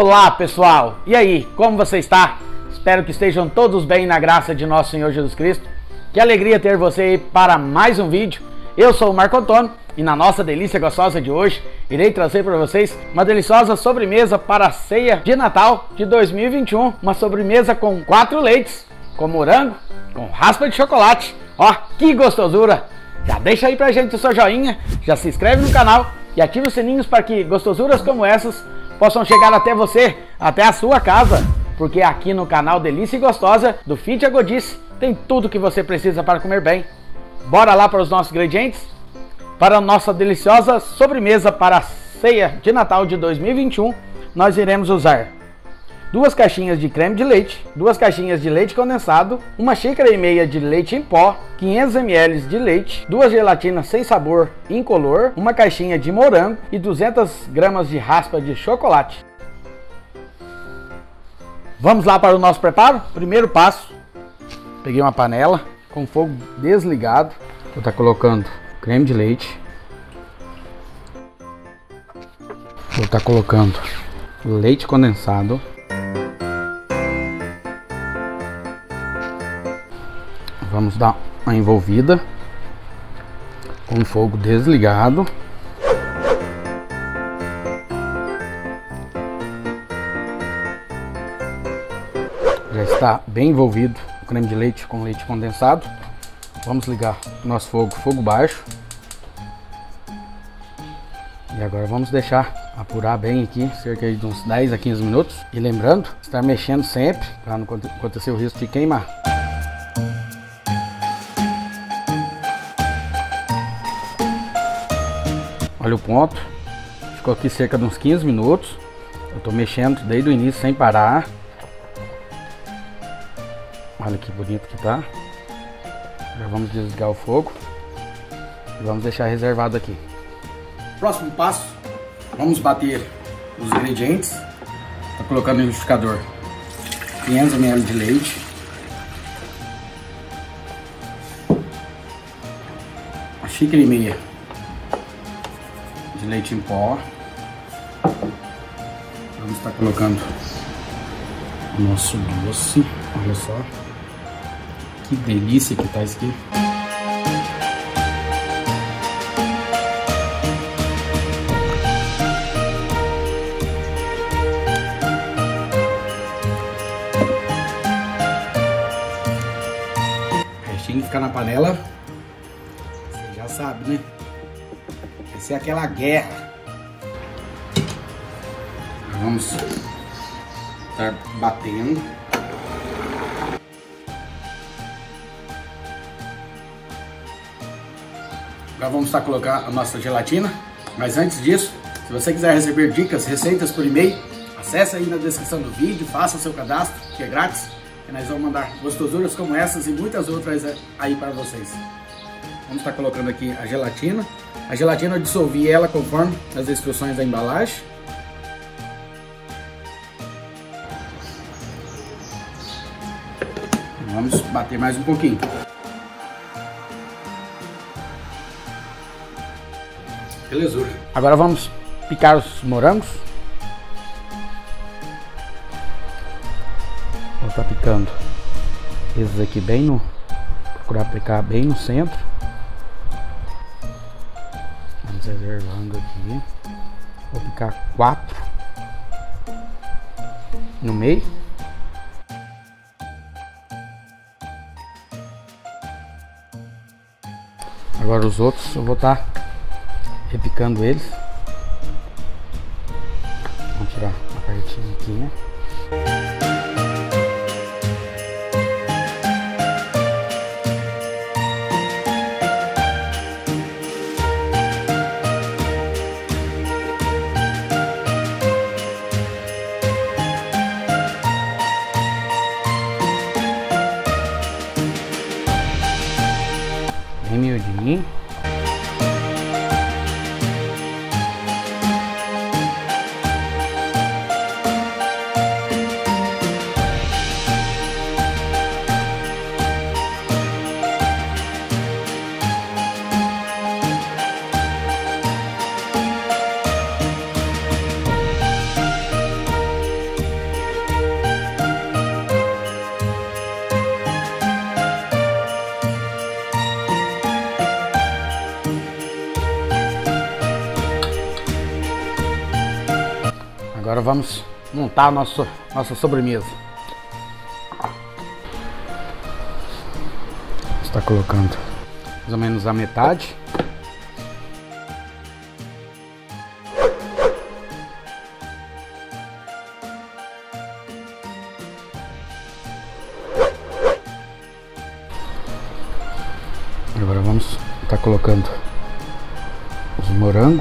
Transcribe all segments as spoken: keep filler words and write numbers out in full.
Olá pessoal, e aí, como você está? Espero que estejam todos bem na graça de nosso Senhor Jesus Cristo. Que alegria ter você aí para mais um vídeo. Eu sou o Marco Antônio e na nossa delícia gostosa de hoje irei trazer para vocês uma deliciosa sobremesa para a ceia de Natal de dois mil e vinte e um. Uma sobremesa com quatro leites, com morango, com raspa de chocolate. Ó, que gostosura! Já deixa aí pra gente o seu joinha, já se inscreve no canal e ativa os sininhos para que gostosuras como essas possam chegar até você, até a sua casa. Porque aqui no canal Delícia e Gostosa do Fit a Godice tem tudo que você precisa para comer bem. Bora lá para os nossos ingredientes? Para a nossa deliciosa sobremesa para a ceia de Natal de dois mil e vinte e um, nós iremos usar duas caixinhas de creme de leite, duas caixinhas de leite condensado, uma xícara e meia de leite em pó, quinhentos mililitros de leite, duas gelatinas sem sabor incolor, uma caixinha de morango e duzentas gramas de raspa de chocolate. Vamos lá para o nosso preparo? Primeiro passo, peguei uma panela com fogo desligado, vou estar colocando creme de leite, vou estar colocando leite condensado, vamos dar uma envolvida com o fogo desligado. Já está bem envolvido o creme de leite com leite condensado. Vamos ligar o nosso fogo, fogo baixo. E agora vamos deixar apurar bem aqui, cerca de uns dez a quinze minutos. E lembrando, estar mexendo sempre para não acontecer o risco de queimar. Olha o ponto, ficou aqui cerca de uns quinze minutos. Eu estou mexendo desde o início sem parar. Olha que bonito que tá. Já vamos desligar o fogo e vamos deixar reservado aqui. Próximo passo, vamos bater os ingredientes. Estou colocando no liquidificador quinhentos mililitros de leite, uma xícara e meia de leite em pó. Vamos estar colocando o nosso doce. Olha só que delícia que tá isso aqui. O restinho fica na panela, você já sabe, né? Essa é aquela guerra. Vamos estar batendo. Agora vamos estar colocando a nossa gelatina. Mas antes disso, se você quiser receber dicas, receitas por e-mail, acesse aí na descrição do vídeo, faça seu cadastro, que é grátis. E nós vamos mandar gostosuras como essas e muitas outras aí para vocês. Vamos estar colocando aqui a gelatina. A gelatina eu dissolvi ela conforme as instruções da embalagem. Vamos bater mais um pouquinho. Belezura. Agora vamos picar os morangos. Vou estar picando esses aqui bem no... procurar picar bem no centro. Vamos reservando aqui. Vou picar quatro no meio. Agora os outros eu vou estar repicando eles. Vamos tirar uma partinha aqui, né? Bem miudinho. Agora vamos montar a nossa, nossa sobremesa. Está colocando mais ou menos a metade. Agora vamos estar colocando os morangos.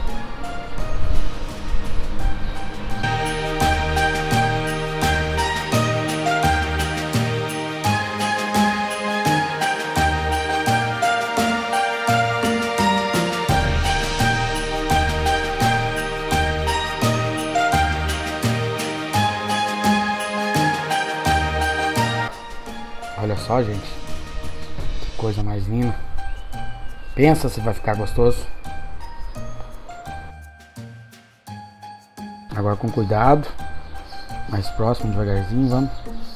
Olha só, gente, que coisa mais linda. Pensa se vai ficar gostoso. Agora com cuidado, mais próximo, devagarzinho, vamos.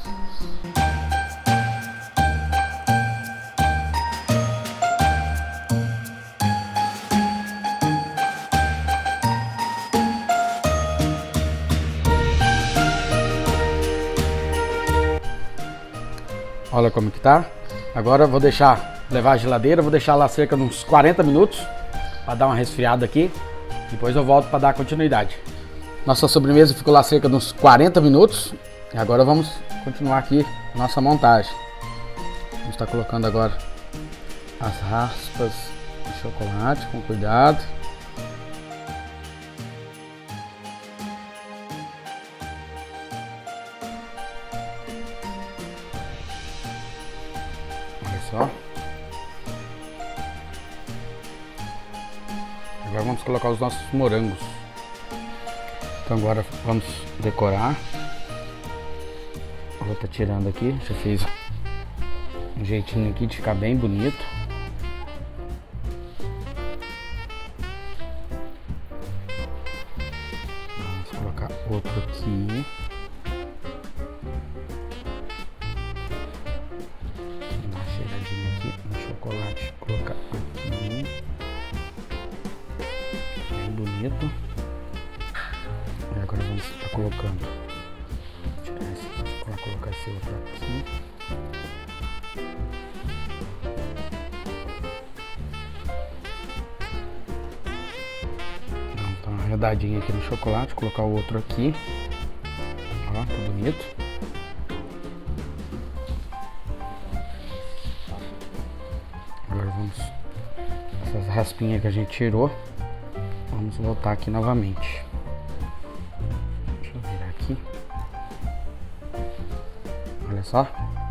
Olha como que tá. Agora eu vou deixar levar a geladeira, vou deixar lá cerca de uns quarenta minutos para dar uma resfriada aqui. Depois eu volto para dar continuidade. Nossa sobremesa ficou lá cerca de uns quarenta minutos. E agora vamos continuar aqui a nossa montagem. Vamos estar colocando agora as raspas de chocolate com cuidado. Só. Agora vamos colocar os nossos morangos. Então agora vamos decorar. Vou estar tirando aqui. Já fiz um jeitinho aqui de ficar bem bonito. Vamos colocar outro aqui. Aqui no chocolate, colocar aqui, bem bonito. E agora vamos estar colocando, tirar esse, vou colocar esse outro aqui. Dar uma arredadinha aqui no chocolate, colocar o outro aqui. Ó, tá bonito. Agora vamos, essas raspinhas que a gente tirou, vamos voltar aqui novamente. Deixa eu virar aqui. Olha só.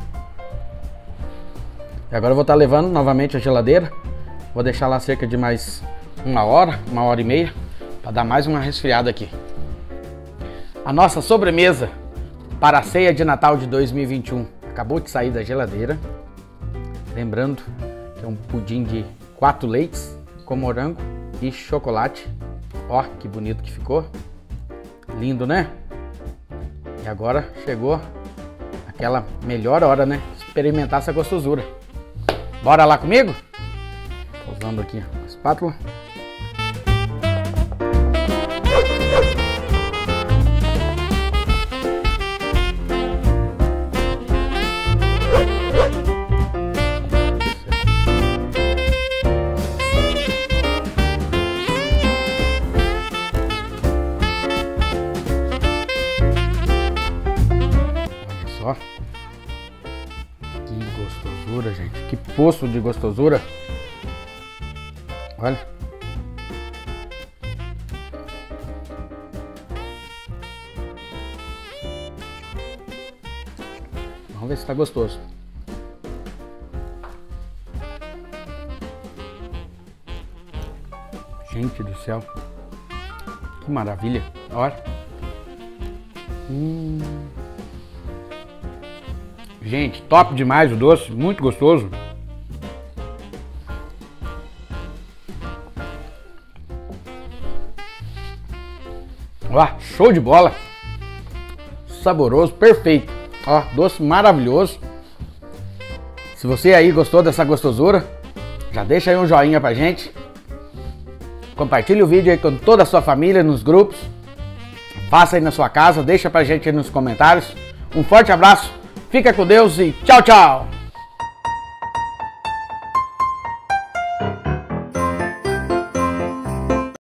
E agora eu vou estar levando novamente a geladeira. Vou deixar lá cerca de mais uma hora, uma hora e meia, para dar mais uma resfriada aqui. A nossa sobremesa para a ceia de Natal de dois mil e vinte e um acabou de sair da geladeira. Lembrando que é um pudim de quatro leites com morango e chocolate. Ó, que bonito que ficou. Lindo, né? E agora chegou aquela melhor hora, né? Experimentar essa gostosura. Bora lá comigo? Tô usando aqui a espátula. Ó, que gostosura, gente. Que poço de gostosura. Olha. Vamos ver se tá gostoso. Gente do céu. Que maravilha. Olha. Hum. Gente, top demais o doce, muito gostoso. Ó, show de bola. Saboroso, perfeito. Ó, doce maravilhoso. Se você aí gostou dessa gostosura, já deixa aí um joinha pra gente. Compartilhe o vídeo aí com toda a sua família nos grupos. Faça aí na sua casa, deixa pra gente aí nos comentários. Um forte abraço, fica com Deus e tchau, tchau!